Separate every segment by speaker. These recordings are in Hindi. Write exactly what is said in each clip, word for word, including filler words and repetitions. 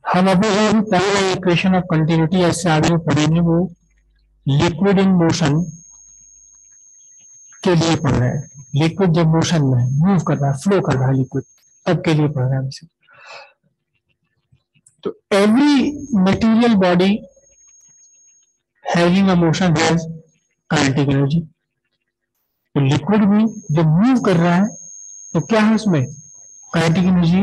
Speaker 1: हम अभी जो पहले इक्वेशन ऑफ कंटिन्यूटी ऐसे आगे पढ़ेंगे वो लिक्विड इन मोशन के लिए पढ़ रहे हैं। लिक्विड जब मोशन में मूव कर रहा है, फ्लो कर रहा है लिक्विड, तब के लिए पढ़ रहे हैं हमसे। तो every material body having a motion has kinetic energy. तो लिक्विड भी जब मूव कर रहा है तो क्या है उसमें काइनेटिक एनर्जी।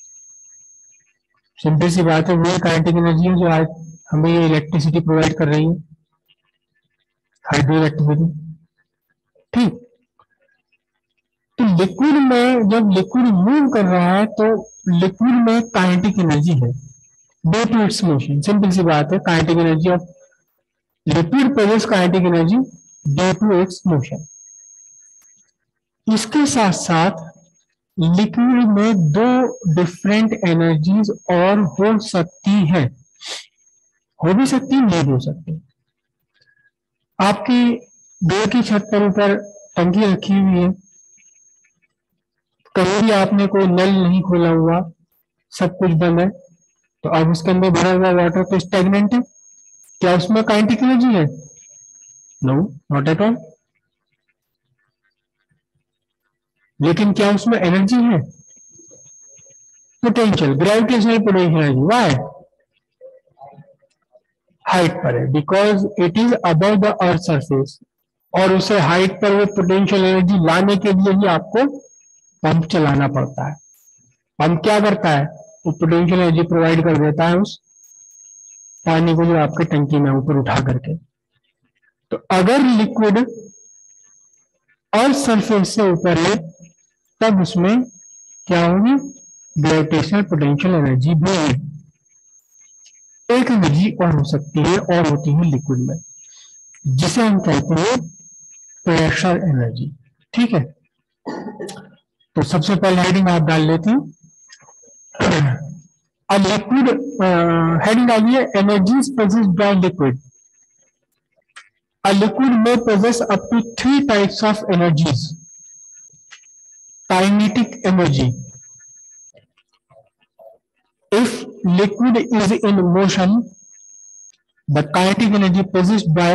Speaker 1: सिंपल सी बात है, वो काइनेटिक एनर्जी है जो आज हमें ये इलेक्ट्रिसिटी प्रोवाइड कर रही है, हाइड्रो इलेक्ट्रिसिटी। ठीक, तो लिक्विड में जब लिक्विड मूव कर रहा है तो लिक्विड में काइनेटिक एनर्जी है due to its motion. Simple सी बात है, kinetic energy of liquid produce kinetic energy due to its motion. इसके साथ साथ लिक्विड में दो डिफरेंट एनर्जीज और हो सकती है, हो भी सकती है, नहीं भी हो सकती। आपकी घर की छत पर ऊपर टंकी रखी हुई है, कहीं भी आपने कोई नल नहीं खोला हुआ, सब कुछ बंद है, तो अब उसके अंदर भरा हुआ वाटर तो स्टैग्नेंट है। क्या उसमें काइनेटिक एनर्जी है? No, not at all. लेकिन क्या उसमें एनर्जी है? Potential, gravitational potential energy. Why? Height पर है, because it is above the earth surface, और उसे हाइट पर वो पोटेंशियल एनर्जी लाने के लिए ही आपको पंप चलाना पड़ता है। पंप क्या करता है? वो पोटेंशियल एनर्जी प्रोवाइड कर देता है उस पानी को जो आपके टंकी में ऊपर उठा करके। तो अगर लिक्विड अर्थ सरफेस से ऊपर है तब उसमें क्या होगी? ग्रेविटेशनल पोटेंशियल एनर्जी भी है। एक एनर्जी और हो सकती है, और होती है लिक्विड में, जिसे हम कहते हैं प्रेशर एनर्जी। ठीक है, तो सबसे पहले हेडिंग आप डाल लेते हैं। A liquid uh, heading डालिए, energies possessed by liquid. A liquid may possess up to three types of energies. Kinetic energy. If liquid is in motion, the kinetic energy possessed by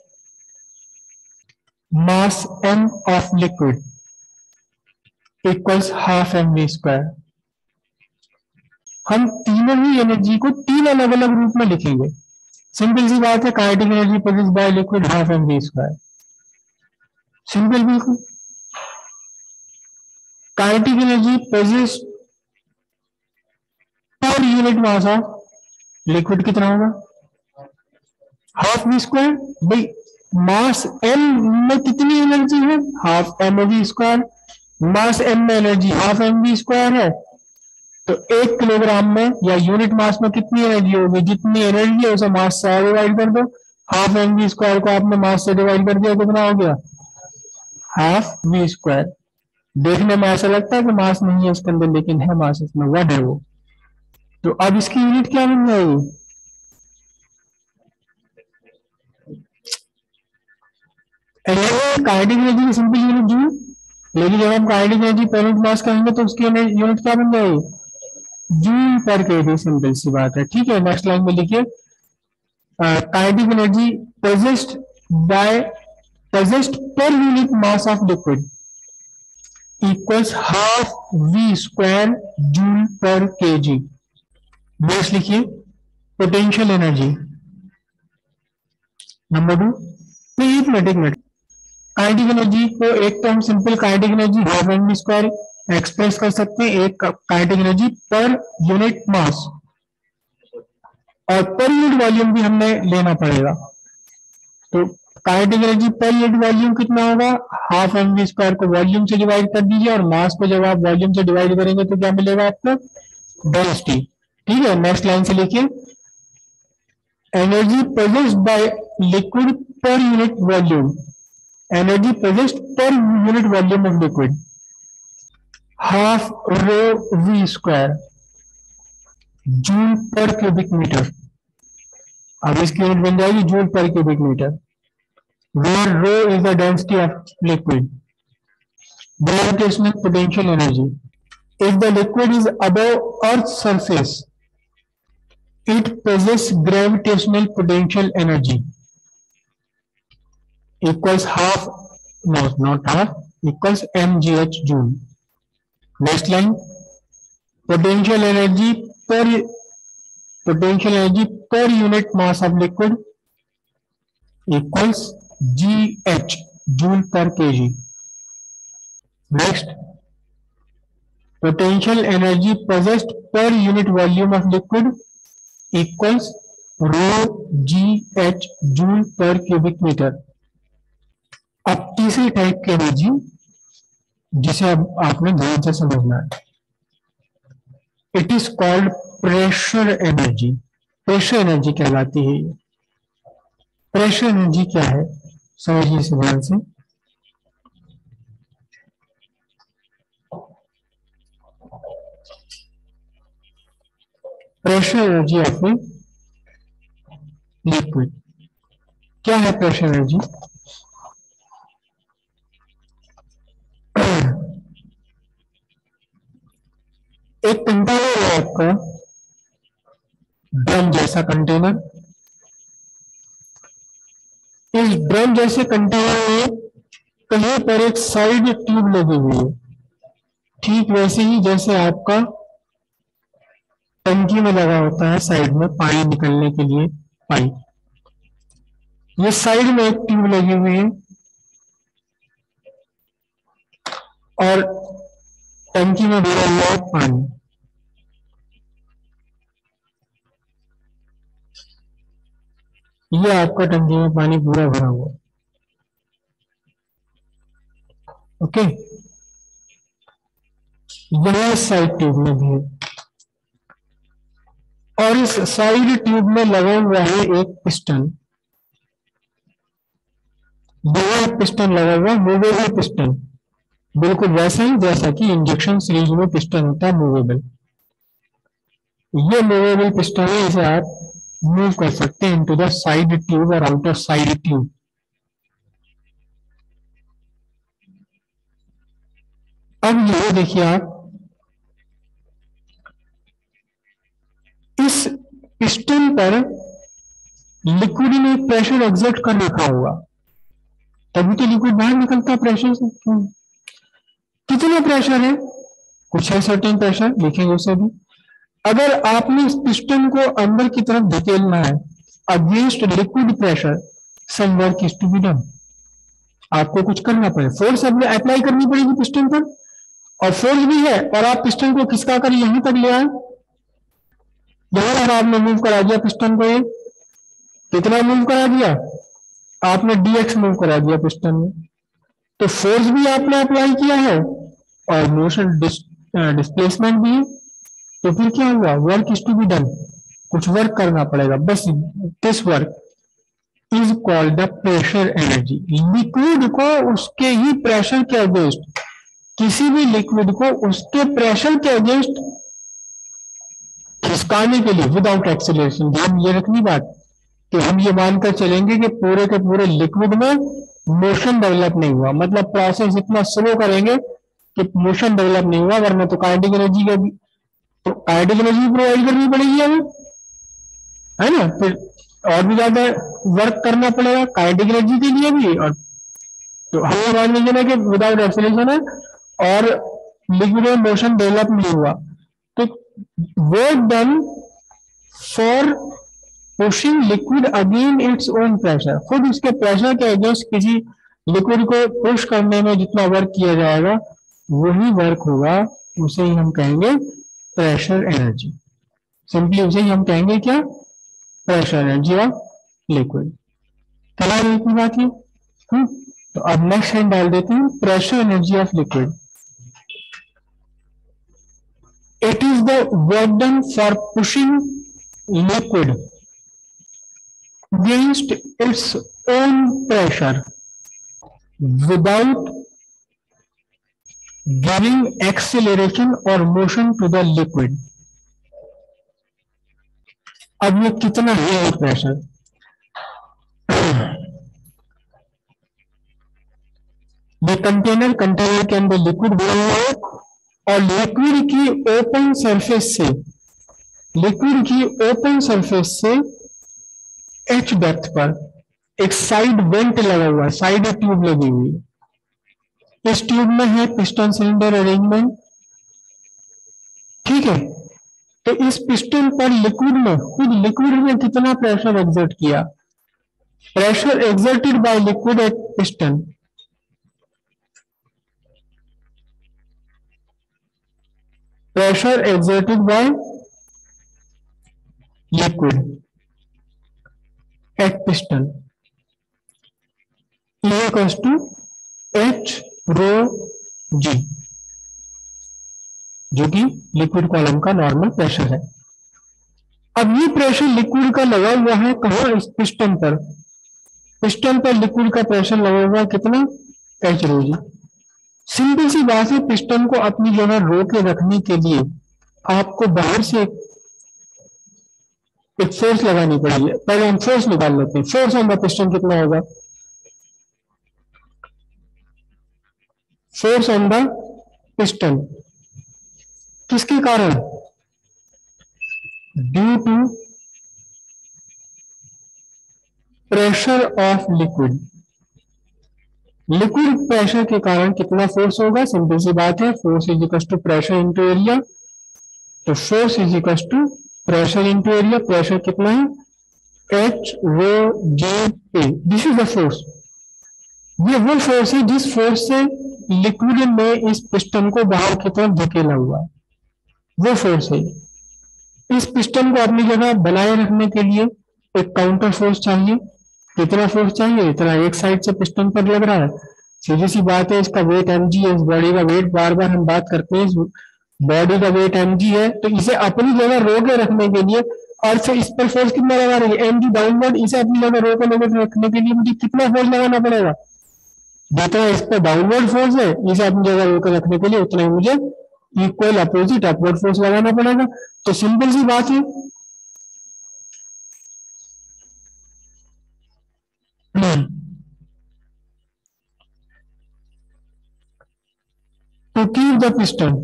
Speaker 1: mass m of liquid equals half mv square. हम तीनों ही एनर्जी को तीन अलग अलग रूप में लिखेंगे। सिंपल सी बात है, kinetic energy produce by liquid half M V square. Simple, बिल्कुल। Kinetic energy produce per unit mass of liquid कितना होगा? Half V square. भाई मास एम में कितनी एनर्जी है? Half M V square. Mass M में energy half M V square है, तो एक किलोग्राम में या यूनिट मास में कितनी एनर्जी होगी? जितनी एनर्जी है उसे मास से डिवाइड कर दो। हाफ एम वी स्क्वायर को आपने मास से डिवाइड कर दिया, कितना हो गया? Half V square. देखने में ऐसा लगता है कि मास नहीं है इसके अंदर, लेकिन है मास इसमें, वन है वो। तो अब इसकी यूनिट क्या बन जाएगी? काइनेटिक एनर्जी की सिंपल यूनिट जूल, लेकिन जब हम kinetic energy per unit mass कहेंगे तो उसकी यूनिट क्या बन जाएगी? Joule per KG. सिंपल सी बात है। ठीक है, नेक्स्ट लाइन में लिखिए, kinetic energy possessed by possessed per unit mass of liquid equals half V square joule per KG. Next लिखिए, पोटेंशियल एनर्जी नंबर टू। तो एक मिनट एक मिनट काइनेटिक एनर्जी को एक तो हम simple kinetic energy half M V square express कर सकते हैं, एक kinetic energy per unit mass, और पर यूनिट वॉल्यूम भी हमने लेना पड़ेगा। तो kinetic energy per unit volume कितना होगा? हाफ एम वी स्क्वायर को वॉल्यूम से डिवाइड कर दीजिए, और मास को जब आप वॉल्यूम से डिवाइड करेंगे तो क्या मिलेगा आपको? डेंसिटी। ठीक है, नेक्स्ट लाइन से लिखिए, energy produced by liquid per unit volume, energy produced per unit volume of liquid half rho V square joule per cubic metre. अब इसकी यूनिट बन जाएगी joule per cubic metre, where rho is the density of liquid. Gravitational potential energy. If the liquid is above Earth's surface, it possess gravitational potential energy equals half, no, not half, equals mgh joule. Next line, potential energy per potential energy per unit mass of liquid equals gh joule per kg. Next, potential energy possessed per unit volume of liquid equals rho gh joule per cubic meter. अब तीसरी टाइप की एनर्जी जिसे अब आपने ध्यान से समझना है, it is called pressure energy. Pressure energy कहलाती है. प्रेशर एनर्जी क्या है समझिए इसे ध्यान से. Pressure energy of a liquid. क्या है प्रेशर एनर्जी? एक कंटेनर है आपका, ड्रम जैसा कंटेनर. इस ड्रम जैसे कंटेनर में कहीं पर एक साइड ट्यूब लगी हुई है, ठीक वैसे ही जैसे आपका टंकी में लगा होता है साइड में पानी निकलने के लिए पाइप. ये साइड में एक ट्यूब लगी हुई है और टंकी में भरा हुआ है पानी. ये आपका टंकी में पानी पूरा भरा हुआ. ओके, यह साइड ट्यूब में भी है और इस साइड ट्यूब में लगा हुआ है एक पिस्टन. यह पिस्टन लगा हुआ मूवेबल पिस्टन, बिल्कुल वैसा ही जैसा कि इंजेक्शन सीरीज में पिस्टन होता है मूवेबल. ये मूवेबल पिस्टन है, इसे आप मूव कर सकते हैं इनटू द साइड ट्यूब और आउटर साइड ट्यूब. अब ये देखिए आप, इस पिस्टन पर लिक्विड ने प्रेशर एग्जर्ट कर रखा होगा, तभी तो लिक्विड बाहर निकलता प्रेशर से. कितना प्रेशर है? कुछ है सर्टेन प्रेशर, लिखेंगे उसे भी. अगर आपने इस पिस्टन को अंदर की तरफ धकेलना है against liquid pressure, some work is to be done. आपको कुछ करना पड़ेगा, फोर्स अप्लाई करनी पड़ेगी पिस्टन पर, और फोर्स भी है. और आप पिस्टन को खिसका कर यहां तक ले आए, यहां पर आपने मूव करा दिया पिस्टन को. ये कितना मूव करा दिया आपने? डीएक्स मूव करा दिया पिस्टन में. तो फोर्स भी आपने अप्लाई किया है और मोशन डिस्प्लेसमेंट भी है. तो फिर क्या हुआ? Work is to be done, कुछ वर्क करना पड़ेगा. बस this work is called the pressure energy. Liquid को उसके ही प्रेशर के अगेंस्ट, किसी भी लिक्विड को उसके प्रेशर के अगेंस्ट खिसकाने के लिए विदाउट एक्सेलरेशन. ध्यान ये रखनी बात कि हम ये मानकर चलेंगे कि पूरे के पूरे लिक्विड में मोशन डेवलप नहीं हुआ, मतलब प्रोसेस इतना स्लो करेंगे कि मोशन डेवलप नहीं हुआ, वरना तो काइनेटिक एनर्जी का तो काइनेटिक एनर्जी प्रोवाइड करनी पड़ेगी हमें, है ना. फिर और भी ज्यादा वर्क करना पड़ेगा काइनेटिक एनर्जी के लिए भी. और तो हम ये मान लीजिए ना कि विदाउट एक्सेलरेशन है और लिक्विड में मोशन डेवलप नहीं हुआ, तो work done for pushing liquid again its own pressure. खुद उसके प्रेशर के अगेंस्ट किसी लिक्विड को पुश करने में जितना वर्क किया जाएगा वही वर्क होगा, उसे ही हम कहेंगे प्रेशर एनर्जी. सिंपली उसे ही हम कहेंगे क्या? Pressure energy of liquid. क्या इतनी बात है? तो अब नेक्स्ट हैंड डाल देते हैं, pressure energy of liquid. It is the work done for pushing liquid against its own pressure without giving acceleration or motion to the liquid. अब ये कितना है प्रेशर? ये कंटेनर कंटेनर के अंदर लिक्विड भरा हुआ है और लिक्विड की ओपन सरफेस से लिक्विड की ओपन सरफेस से एच डेप्थ पर एक साइड वेंट लगा हुआ है, साइड ट्यूब लगी हुई है। इस ट्यूब में है पिस्टन सिलेंडर अरेंजमेंट, ठीक है। तो इस पिस्टन पर लिक्विड में, खुद लिक्विड में कितना प्रेशर एक्सर्ट किया? Pressure exerted by liquid at piston, pressure exerted by liquid at piston is equals to H rho G, जो कि लिक्विड कॉलम का नॉर्मल प्रेशर है। अब ये प्रेशर लिक्विड का लगा हुआ है कहाँ? इस पिस्टन पर। पिस्टन पर लिक्विड का प्रेशर लगा हुआ है कितना? एच रो जी। सिंपल सी बात है, पिस्टन को अपनी जगह रोके रखने के लिए आपको बाहर से एक फोर्स लगानी पड़ेगी। पहले हम फोर्स निकाल लेते हैं। फोर्स ऑन द पिस्टन कितना होगा? फोर्स ऑन द पिस्टन किसके कारण? Due to pressure of liquid. Liquid pressure के कारण कितना फोर्स होगा? सिंपल सी बात है, force is equal to pressure into area. तो force is equal to pressure into area. Pressure कितना है? H rho J A. This is the force. ये वो फोर्स है जिस फोर्स से लिक्विड में इस पिस्टन को बाहर की तरफ धकेला हुआ है, वो फोर्स है। इस पिस्टन को अपनी जगह बनाए रखने के लिए एक काउंटर फोर्स चाहिए। कितना फोर्स चाहिए? इतना एक साइड से पिस्टन पर लग रहा है, सीधी सी बात है, इसका वेट एम जी है। इस बॉडी का वेट बार बार हम बात करते हैं, इस बॉडी का वेट एम जी है। तो इसे अपनी जगह रोके रखने के लिए, और से इस पर फोर्स कितना लगा रही है? M G downward. इसे अपनी जगह रोके लेकर रखने के लिए मुझे कितना फोर्स लगाना पड़ेगा? जितना इस पर डाउनवर्ड फोर्स है, इसे अपनी जगह रोके रखने के लिए उतना ही मुझे इक्वल अपोजिट अपवर्ड फोर्स लगाना पड़ेगा। तो सिंपल सी बात है, to keep the piston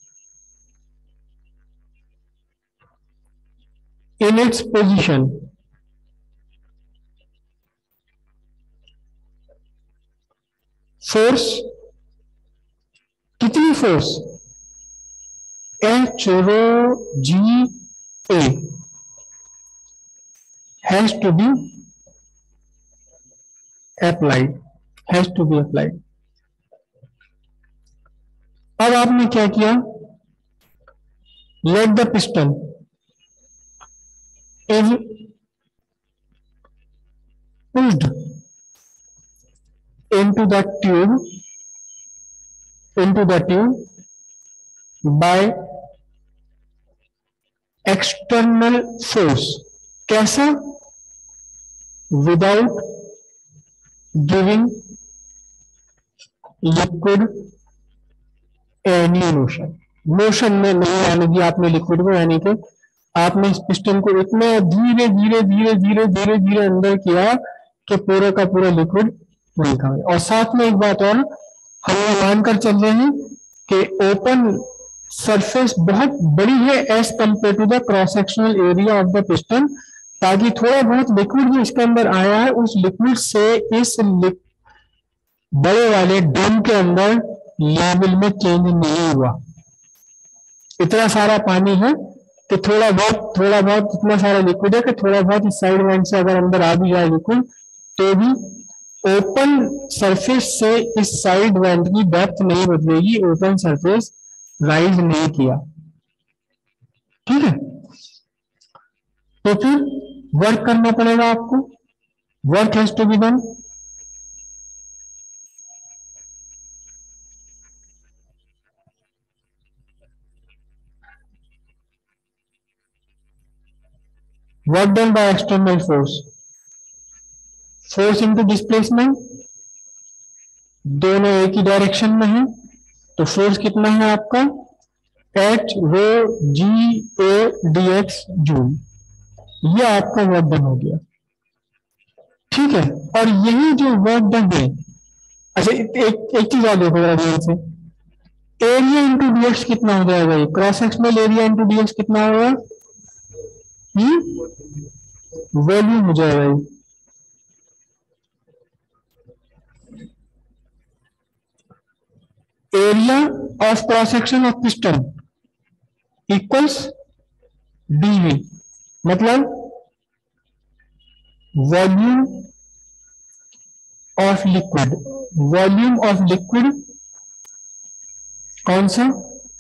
Speaker 1: in its position, force कितनी force? H rho G A has to be applied, has to be applied। अब आपने क्या किया? let the piston is pushed into the tube into the tube by external force। कैसा? without giving liquid any motion। Motion में नहीं आने दिया आपने लिक्विड को, यानी कि आपने इस पिस्टन को इतना धीरे धीरे धीरे धीरे धीरे धीरे अंदर किया कि पूरे का पूरा लिक्विड नहीं था। और साथ में एक बात और, हम ये मानकर चल रहे हैं कि ओपन सरफेस बहुत बड़ी है as compare to the cross sectional area of the piston, ताकि थोड़ा बहुत लिक्विड जो इसके अंदर आया है उस लिक्विड से इस बड़े वाले ड्रम के अंदर लेवल में चेंज नहीं हुआ। इतना सारा पानी है कि थोड़ा बहुत थोड़ा बहुत इतना सारा लिक्विड है कि थोड़ा बहुत इस साइड वेंट से अगर अंदर आ भी जाए लिक्विड, तो भी ओपन सरफेस से इस साइड वेंट की डेप्थ नहीं बदलेगी। ओपन सरफेस राइज नहीं किया, ठीक है। तो फिर वर्क करना पड़ेगा आपको। Work has to be done. Work done by external force. Force into displacement, दोनों एक ही डायरेक्शन में है, तो फोर्स कितना है आपका? H rho G A D X joule. ये आपका वर्क डन हो गया, ठीक है। और यही जो वर्क डन है, अच्छा एक एक चीज और देखो जरा ध्यान से, एरिया इंटू डीएक्स कितना हो जाएगा? ये cross sectional area into DX कितना होगा? की वॉल्यूम हो जाएगा। Area of cross section of piston equals DV, मतलब volume of liquid, volume of liquid कौन सा,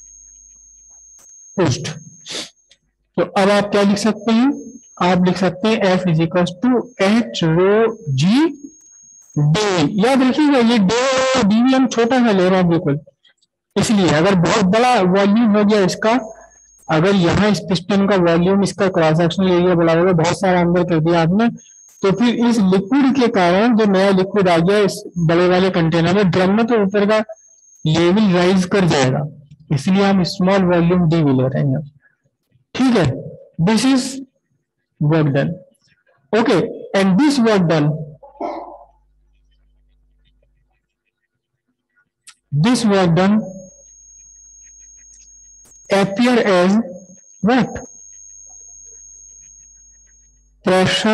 Speaker 1: पुस्ट। तो अब आप क्या लिख सकते हैं, आप लिख सकते हैं F is equal to H rho G D. याद रखिएगा ये डे डी हम छोटा सा ले रहे हैं बिल्कुल, इसलिए अगर बहुत बड़ा वॉल्यूम हो गया इसका, अगर यहाँ इस पिस्टन का वॉल्यूम, इसका क्रॉस सेक्शनल एरिया बड़ा होगा, बहुत सारा अंदर कर दिया आपने, तो फिर इस लिक्विड के कारण जो नया लिक्विड आ गया इस बड़े वाले कंटेनर में, ड्रम में, तो ऊपर का लेवल राइज कर जाएगा, इसलिए हम स्मॉल वॉल्यूम डी भी ले रहे हैं। ठीक है, this is work done. Okay, and this work done, this work done appear as what, pressure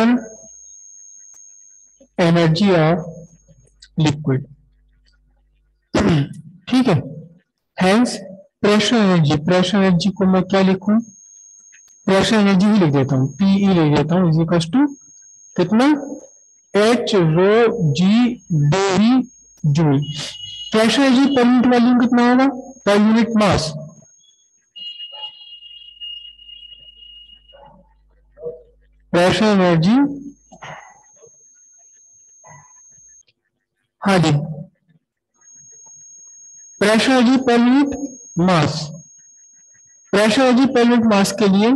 Speaker 1: energy of liquid। ठीक है, hence pressure energy, pressure energy को मैं क्या लिखूं, प्रेशर एनर्जी ही लिख देता हूं, पीई लिख देता हूं, इज इक्वल टू कितना, H rho G D joule. Pressure energy per unit volume कितना होगा, per unit mass, pressure energy, हाँ जी, pressure energy per unit mass. Pressure energy per unit mass के लिए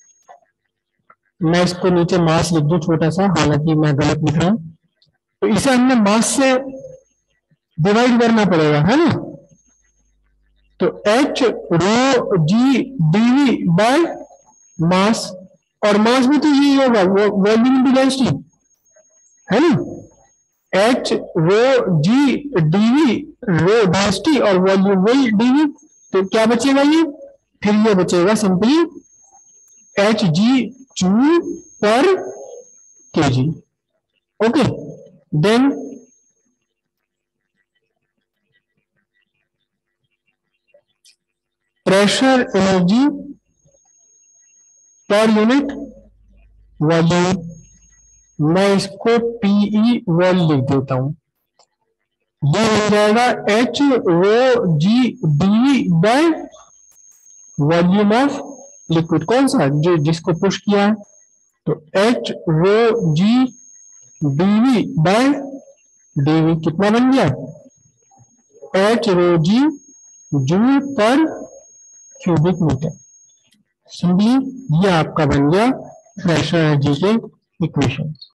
Speaker 1: मैं इसको नीचे मास लिख दूं छोटा सा, हालांकि मैं गलत लिख रहा हूं, तो इसे हमने मास से डिवाइड करना पड़ेगा, है ना। तो H rho G DV by mass, और मास भी तो यही होगा, वॉल्यूम इनटू डेंसिटी, है ना। H rho G DV, rho density और वॉल्यूम वही डीवी, तो क्या बचेगा ये, फिर ये बचेगा simply H G joule per KG. Okay, then pressure energy per unit volume, मैं इसको पीई वॉल लिख देता हूं, ये हो जाएगा H rho G D by volume of liquid, कौन सा, जो जिसको पुश किया है, तो H rho G DV by DV कितना बन गया, H rho G joule per cubic metre. Simply ये आपका बन गया प्रेशर एनर्जी के इक्वेशन।